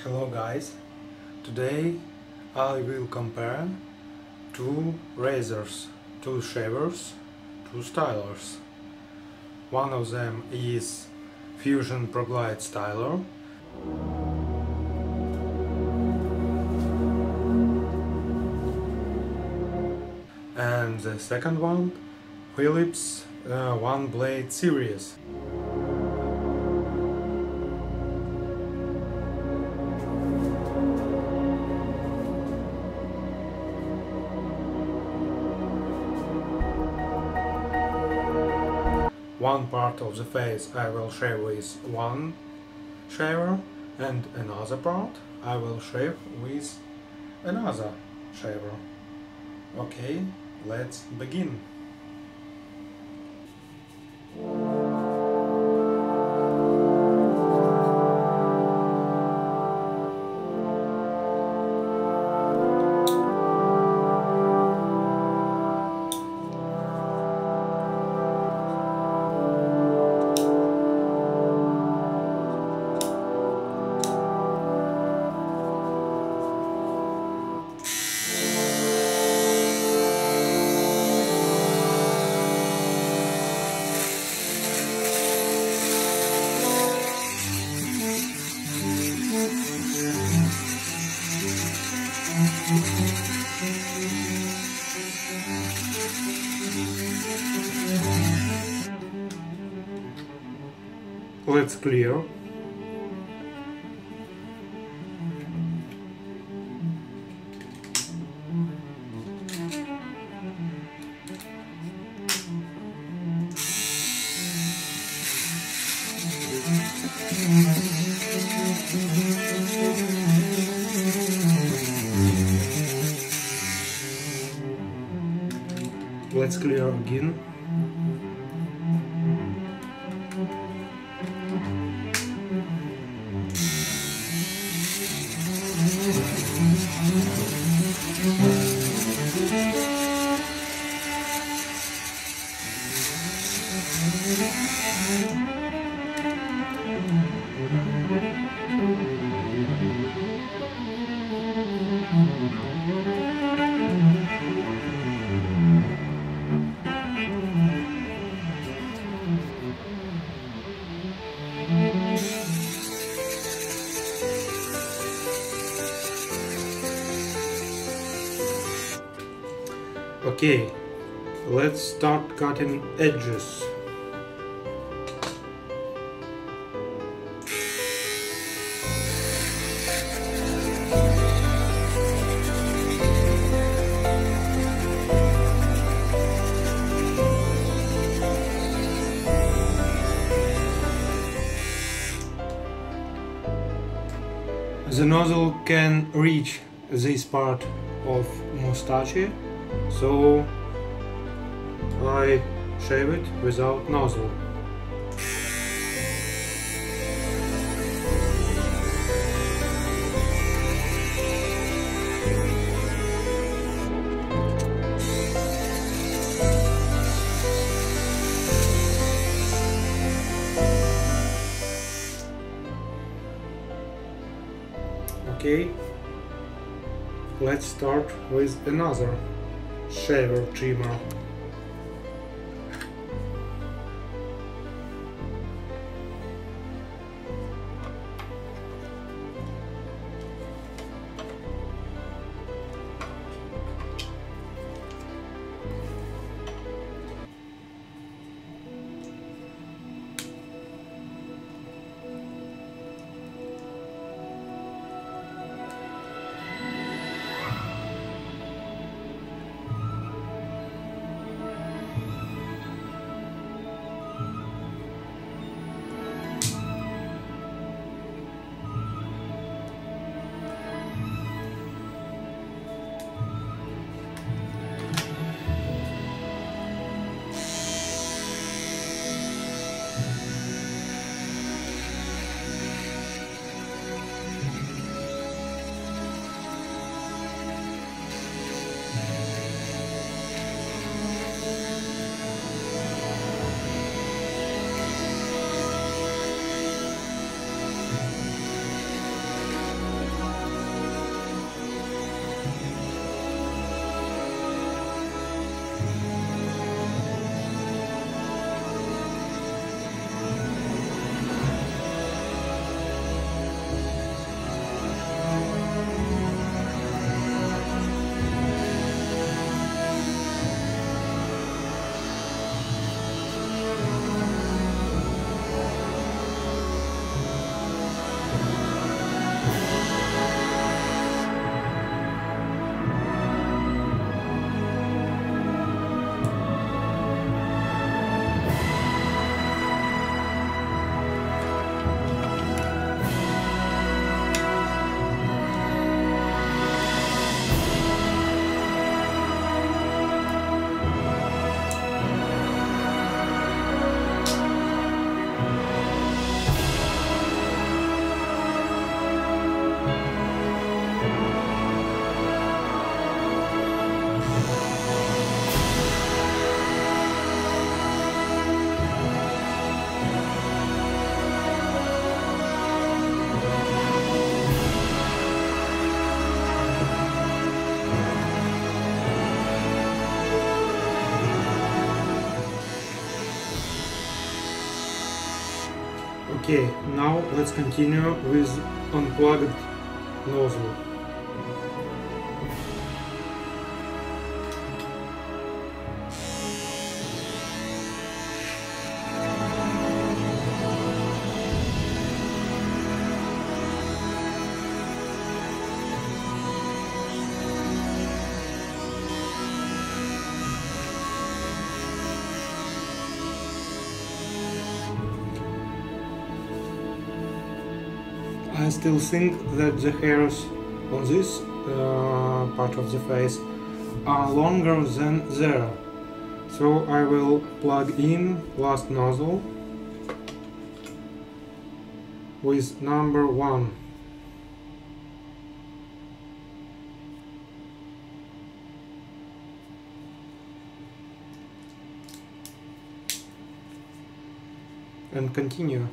Hello guys, today I will compare two razors, two shavers, two stylers. One of them is Fusion ProGlide styler and the second one Philips One Blade series. One part of the face I will shave with one shaver and another part I will shave with another shaver. Okay, let's begin. Let's clear. Let's clear again. Okay, let's start cutting edges. The nozzle can reach this part of mustache, so I shave it without nozzle. Okay, let's start with another shaver trimmer. Okay, now let's continue with unplugged nozzle. I still think that the hairs on this part of the face are longer than there, so I will plug in last nozzle with number 1. And continue.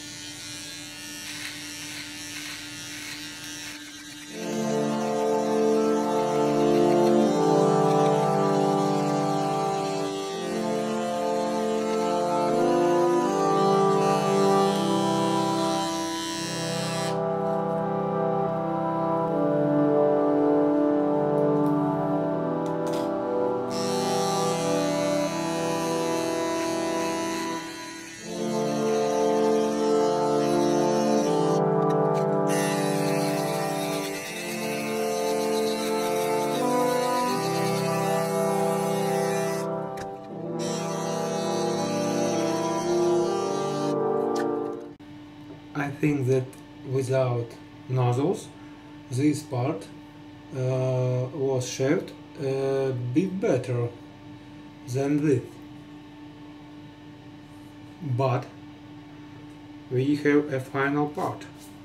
I think that without nozzles this part was shaved a bit better than this, but we have a final part.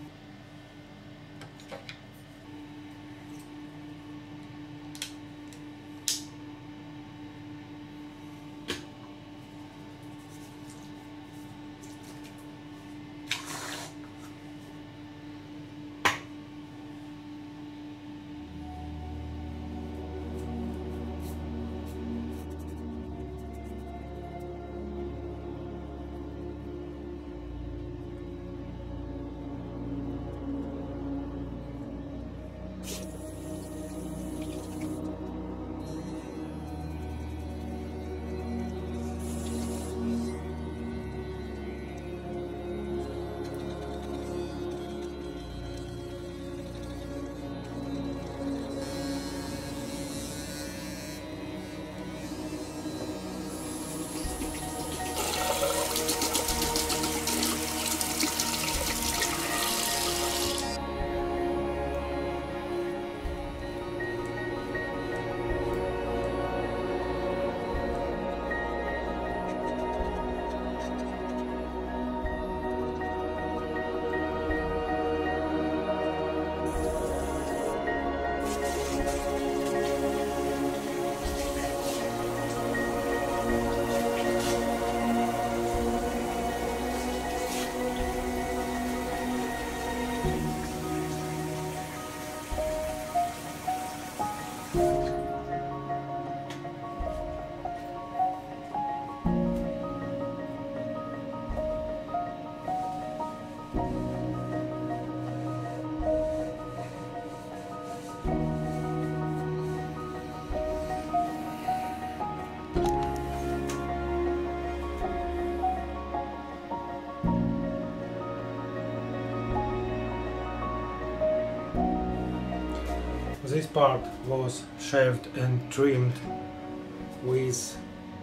This part was shaved and trimmed with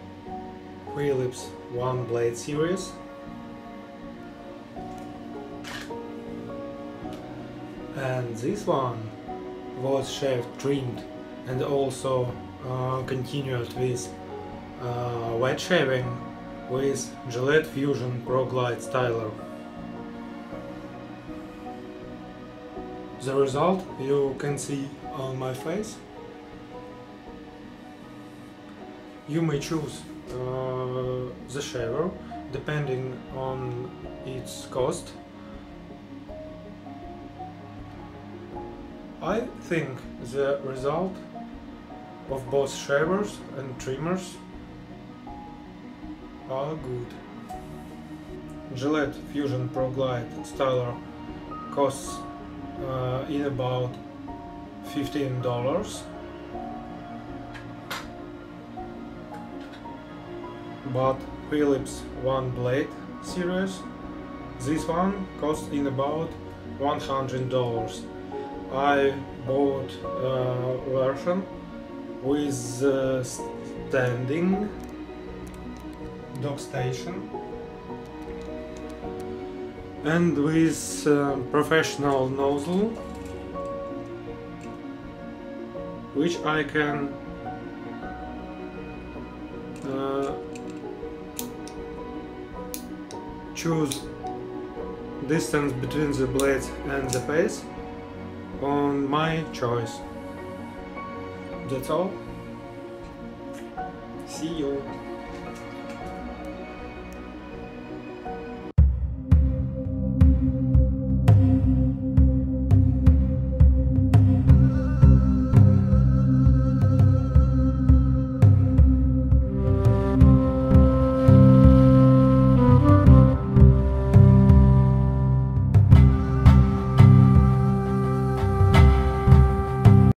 Philips One Blade series, and this one was shaved, trimmed, and also continued with wet shaving with Gillette Fusion Pro Glide Styler. The result you can see on my face. You may choose the shaver depending on its cost. I think the result of both shavers and trimmers are good. Gillette Fusion Pro Glide styler costs in about $15, but Philips One Blade series, this one costs in about $100. I bought a version with standing dock station and with professional nozzle, which I can choose distance between the blades and the face on my choice. That's all. See you.